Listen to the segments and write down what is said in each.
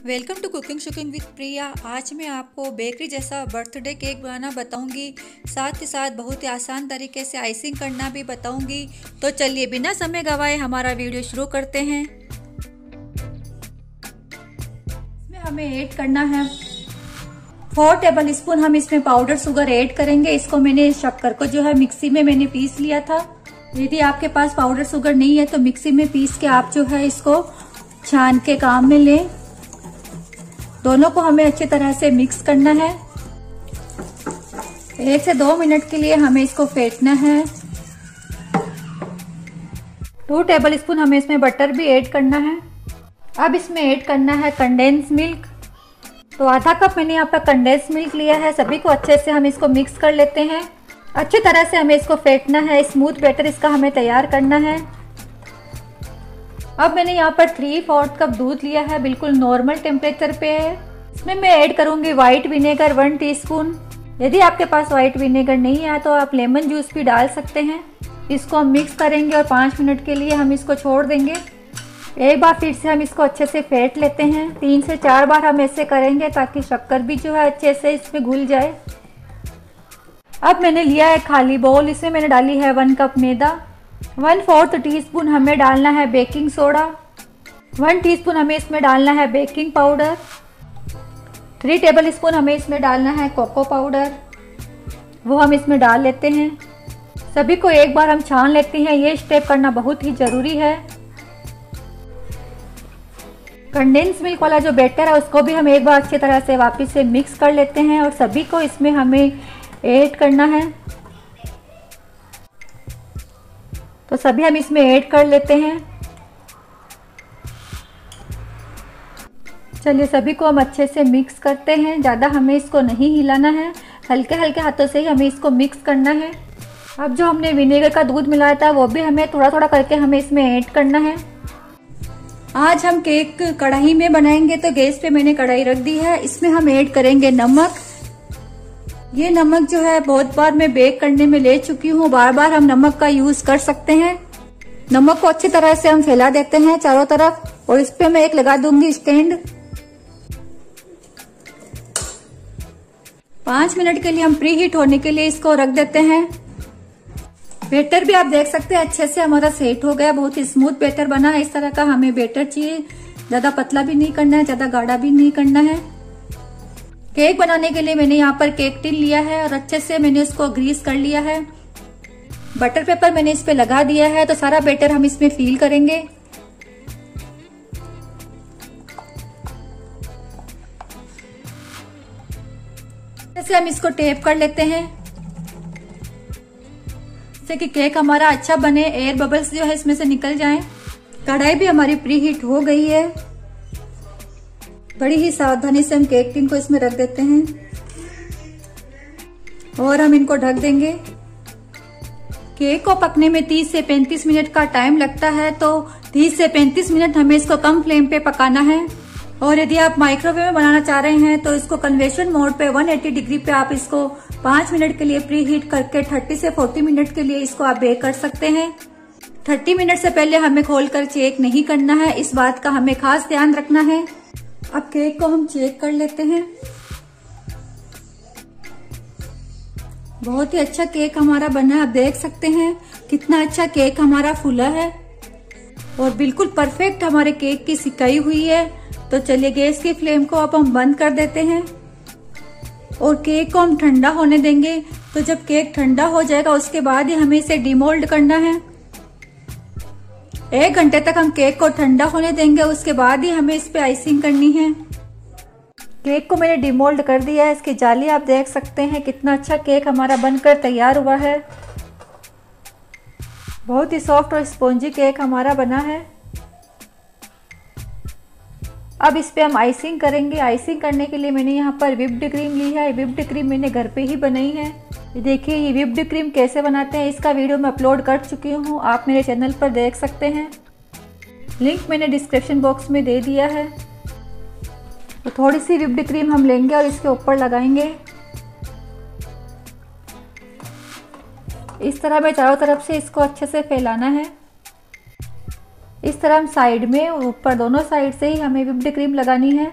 Welcome to cooking shooking with Priya. आज मैं आपको बेकरी जैसा बर्थडे केक बनाना बताऊंगी, साथ ही साथ बहुत ही आसान तरीके से आइसिंग करना भी बताऊंगी। तो चलिए बिना समय गवाए हमारा वीडियो शुरू करते हैं। इसमें हमें ऐड करना है 4 टेबल स्पून हम इसमें पाउडर शुगर ऐड करेंगे। इसको मैंने शक्कर को जो है मिक्सी में मैंने पीस लिया था। यदि आपके पास पाउडर शुगर नहीं है तो मिक्सी में पीस के आप जो है इसको छान के काम में लें। दोनों को हमें अच्छी तरह से मिक्स करना है। 1 से 2 मिनट के लिए हमें इसको फेंटना है। 2 टेबल स्पून हमें इसमें बटर भी ऐड करना है। अब इसमें ऐड करना है कंडेंस मिल्क। तो आधा कप मैंने यहाँ पर कंडेंस मिल्क लिया है। सभी को अच्छे से हम इसको मिक्स कर लेते हैं। अच्छी तरह से हमें इसको फेंटना है। स्मूथ बैटर इसका हमें तैयार करना है। अब मैंने यहाँ पर 3/4 कप दूध लिया है, बिल्कुल नॉर्मल टेम्परेचर पे है। इसमें मैं ऐड करूंगी व्हाइट विनेगर 1 टीस्पून। यदि आपके पास व्हाइट विनेगर नहीं है तो आप लेमन जूस भी डाल सकते हैं। इसको हम मिक्स करेंगे और 5 मिनट के लिए हम इसको छोड़ देंगे। एक बार फिर से हम इसको अच्छे से फेंट लेते हैं। 3 से 4 बार हम ऐसे करेंगे ताकि शक्कर भी जो है अच्छे से इसमें घुल जाए। अब मैंने लिया है खाली बाउल। इसमें मैंने डाली है 1 कप मैदा। 1/4 टीस्पून हमें डालना है बेकिंग सोडा। 1 टीस्पून हमें इसमें डालना है बेकिंग पाउडर। 3 टेबल स्पून हमें इसमें डालना है कोको पाउडर, वो हम इसमें डाल लेते हैं। सभी को एक बार हम छान लेते हैं। ये स्टेप करना बहुत ही ज़रूरी है। कंडेंस मिल्क वाला जो बैटर है उसको भी हम एक बार अच्छी तरह से वापस से मिक्स कर लेते हैं और सभी को इसमें हमें ऐड करना है। तो सभी हम इसमें ऐड कर लेते हैं। चलिए सभी को हम अच्छे से मिक्स करते हैं। ज़्यादा हमें इसको नहीं हिलाना है, हल्के हल्के हाथों से ही हमें इसको मिक्स करना है। अब जो हमने विनेगर का दूध मिलाया था वो भी हमें थोड़ा थोड़ा करके हमें इसमें ऐड करना है। आज हम केक कढ़ाई में बनाएंगे तो गैस पे मैंने कढ़ाई रख दी है। इसमें हम ऐड करेंगे नमक। ये नमक जो है बहुत बार मैं बेक करने में ले चुकी हूँ, बार बार हम नमक का यूज कर सकते हैं। नमक को अच्छी तरह से हम फैला देते हैं चारों तरफ और इस पे मैं एक लगा दूंगी स्टैंड। 5 मिनट के लिए हम प्री हीट होने के लिए इसको रख देते हैं। बैटर भी आप देख सकते हैं अच्छे से हमारा सेट हो गया, बहुत ही स्मूथ बैटर बना है। इस तरह का हमें बैटर चाहिए, ज्यादा पतला भी नहीं करना है, ज्यादा गाढ़ा भी नहीं करना है। केक बनाने के लिए मैंने यहाँ पर केक टिन लिया है और अच्छे से मैंने इसको ग्रीस कर लिया है। बटर पेपर मैंने इस पे लगा दिया है। तो सारा बैटर हम इसमें फिल करेंगे। जैसे हम इसको टेप कर लेते हैं जिससे कि केक हमारा अच्छा बने, एयर बबल्स जो है इसमें से निकल जाएं। कढ़ाई भी हमारी प्री हीट हो गई है। बड़ी ही सावधानी से हम केक टिन को इसमें रख देते हैं और हम इनको ढक देंगे। केक को पकने में 30 से 35 मिनट का टाइम लगता है, तो 30 से 35 मिनट हमें इसको कम फ्लेम पे पकाना है। और यदि आप माइक्रोवेव में बनाना चाह रहे हैं तो इसको कन्वेक्शन मोड पे 180 डिग्री पे आप इसको 5 मिनट के लिए प्री हीट करके 30 से 40 मिनट के लिए इसको आप बेक कर सकते हैं। 30 मिनट से पहले हमें खोलकर चेक नहीं करना है, इस बात का हमें खास ध्यान रखना है। अब केक को हम चेक कर लेते हैं। बहुत ही अच्छा केक हमारा बना है। आप देख सकते हैं कितना अच्छा केक हमारा फूला है और बिल्कुल परफेक्ट हमारे केक की सिकाई हुई है। तो चलिए गैस की फ्लेम को अब हम बंद कर देते हैं और केक को हम ठंडा होने देंगे। तो जब केक ठंडा हो जाएगा उसके बाद ही हमें इसे डिमोल्ड करना है। 1 घंटे तक हम केक को ठंडा होने देंगे, उसके बाद ही हमें इस पे आइसिंग करनी है। केक को मैंने डिमोल्ड कर दिया है। इसकी जाली आप देख सकते हैं कितना अच्छा केक हमारा बनकर तैयार हुआ है। बहुत ही सॉफ्ट और स्पॉन्जी केक हमारा बना है। अब इस पे हम आइसिंग करेंगे। आइसिंग करने के लिए मैंने यहाँ पर व्हिप्ड क्रीम ली है। व्हिप्ड क्रीम मैंने घर पे ही बनाई है। ये देखिए ये व्हिप्ड क्रीम कैसे बनाते हैं, इसका वीडियो मैं अपलोड कर चुकी हूँ, आप मेरे चैनल पर देख सकते हैं। लिंक मैंने डिस्क्रिप्शन बॉक्स में दे दिया है। तो थोड़ी सी व्हिप्ड क्रीम हम लेंगे और इसके ऊपर लगाएंगे। इस तरह में चारों तरफ से इसको अच्छे से फैलाना है। इस तरह हम साइड में और ऊपर दोनों साइड से ही हमें व्हिप्ड क्रीम लगानी है।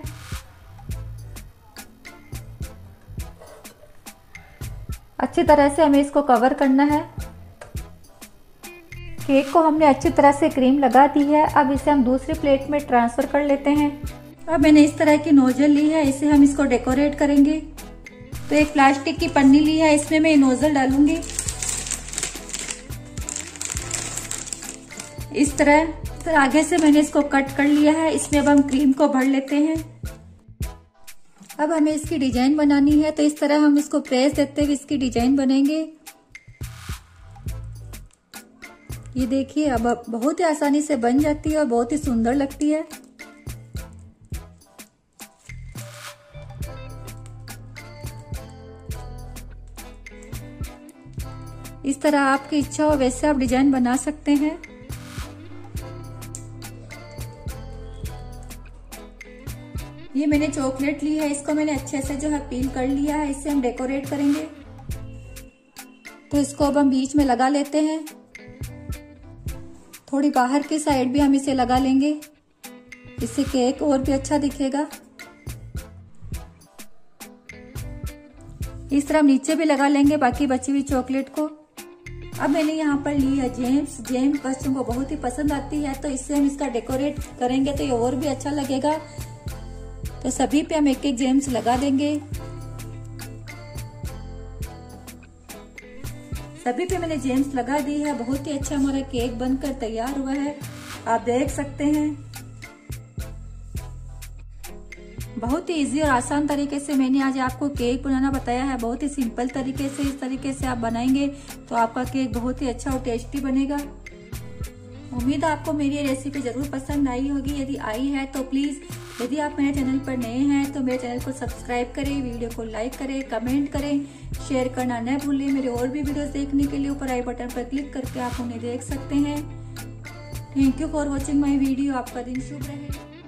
अच्छी तरह से हमें इसको कवर करना है। केक को हमने अच्छी तरह से क्रीम लगा दी है। अब इसे हम दूसरी प्लेट में ट्रांसफर कर लेते हैं। अब मैंने इस तरह की नोजल ली है, इसे हम इसको डेकोरेट करेंगे। तो एक प्लास्टिक की पन्नी ली है, इसमें मैं नोजल डालूंगी इस तरह आगे से मैंने इसको कट कर लिया है। इसमें अब हम क्रीम को भर लेते हैं। अब हमें इसकी डिजाइन बनानी है, तो इस तरह हम इसको प्रेस देते हुए इसकी डिजाइन बनेंगे। ये देखिए अब बहुत ही आसानी से बन जाती है और बहुत ही सुंदर लगती है। इस तरह आपकी इच्छा हो वैसे आप डिजाइन बना सकते हैं। ये मैंने चॉकलेट ली है, इसको मैंने अच्छे से जो है पील कर लिया है। इससे हम डेकोरेट करेंगे। तो इसको अब हम बीच में लगा लेते हैं। थोड़ी बाहर की साइड भी हम इसे लगा लेंगे, इससे केक और भी अच्छा दिखेगा। इस तरह हम नीचे भी लगा लेंगे बाकी बची हुई चॉकलेट को। अब मैंने यहाँ पर ली है जेम्स। बच्चों को बहुत ही पसंद आती है, तो इससे हम इसका डेकोरेट करेंगे तो ये और भी अच्छा लगेगा। तो सभी पे हम एक एक जेम्स लगा देंगे। सभी पे मैंने जेम्स लगा दी है। बहुत ही अच्छा हमारा केक बनकर तैयार हुआ है, आप देख सकते हैं। बहुत ही इजी और आसान तरीके से मैंने आज आपको केक बनाना बताया है। बहुत ही सिंपल तरीके से, इस तरीके से आप बनाएंगे तो आपका केक बहुत ही अच्छा और टेस्टी बनेगा। उम्मीद है आपको मेरी ये रेसिपी जरूर पसंद आई होगी। यदि आई है तो प्लीज, यदि आप मेरे चैनल पर नए हैं तो मेरे चैनल को सब्सक्राइब करें, वीडियो को लाइक करें, कमेंट करें, शेयर करना न भूलें। मेरे और भी वीडियोस देखने के लिए ऊपर आई बटन पर क्लिक करके आप उन्हें देख सकते हैं। Thank you for watching my video. आपका दिन शुभ रहे।